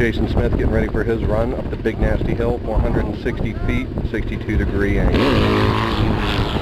Jason Smith getting ready for his run up the Big Nasty Hill, 460 feet, 62-degree angle.